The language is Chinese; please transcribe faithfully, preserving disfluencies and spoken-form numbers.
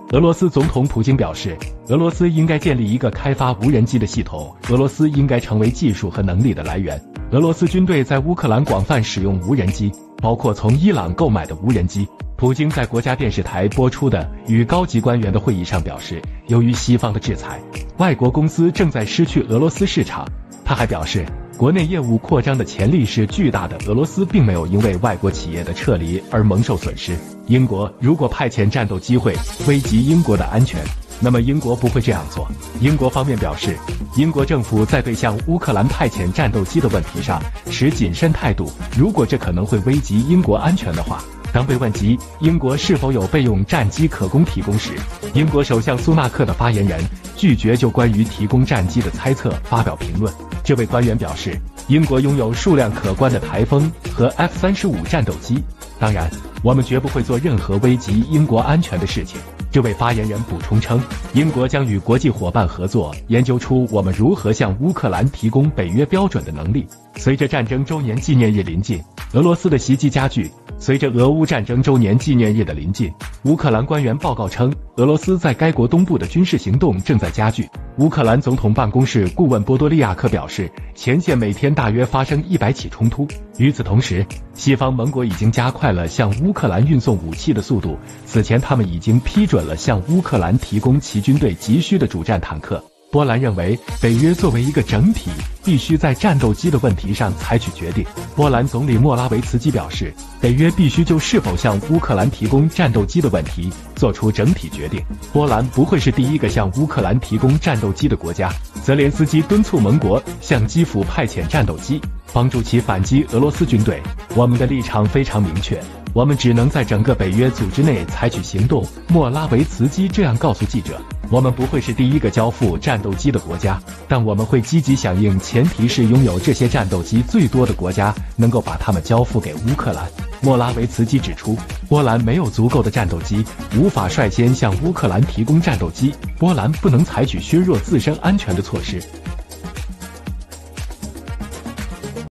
俄罗斯总统普京表示，俄罗斯应该建立一个开发无人机的系统，俄罗斯应该成为技术和能力的来源。俄罗斯军队在乌克兰广泛使用无人机，包括从伊朗购买的无人机。普京在国家电视台播出的与高级官员的会议上表示，由于西方的制裁，外国公司正在失去俄罗斯市场。他还表示，国内业务扩张的潜力是巨大的，俄罗斯并没有因为外国企业的撤离而蒙受损失。英国如果派遣战斗机会危及英国的安全，那么英国不会这样做。英国方面表示，英国政府在对向乌克兰派遣战斗机的问题上持谨慎态度，如果这可能会危及英国安全的话。当被问及英国是否有备用战机可供提供时，英国首相苏纳克的发言人拒绝就关于提供战机的猜测发表评论。这位官员表示，英国拥有数量可观的台风和 F 三十五 战斗机，当然，我们绝不会做任何危及英国安全的事情。这位发言人补充称，英国将与国际伙伴合作，研究出我们如何向乌克兰提供北约标准的能力。随着战争周年纪念日临近，俄罗斯的袭击加剧。随着俄乌战争周年纪念日的临近，乌克兰官员报告称，俄罗斯在该国东部的军事行动正在加剧。乌克兰总统办公室顾问波多利亚克表示，前线每天大约发生一百起冲突。与此同时，西方盟国已经加快了向乌克兰运送武器的速度，此前他们已经批准了向乌克兰提供其军队急需的主战坦克。波兰认为，北约作为一个整体，必须在战斗机的问题上采取决定。波兰总理莫拉维茨基表示，北约必须就是否向乌克兰提供战斗机的问题做出整体决定。波兰不会是第一个向乌克兰提供战斗机的国家。泽连斯基敦促盟国向基辅派遣战斗机，帮助其反击俄罗斯军队。我们的立场非常明确，我们只能在整个北约组织内采取行动。莫拉维茨基这样告诉记者。我们不会是第一个交付战斗机的国家，但我们会积极响应，前提是拥有这些战斗机最多的国家能够把它们交付给乌克兰。莫拉维茨基指出，波兰没有足够的战斗机，无法率先向乌克兰提供战斗机。波兰不能采取削弱自身安全的措施，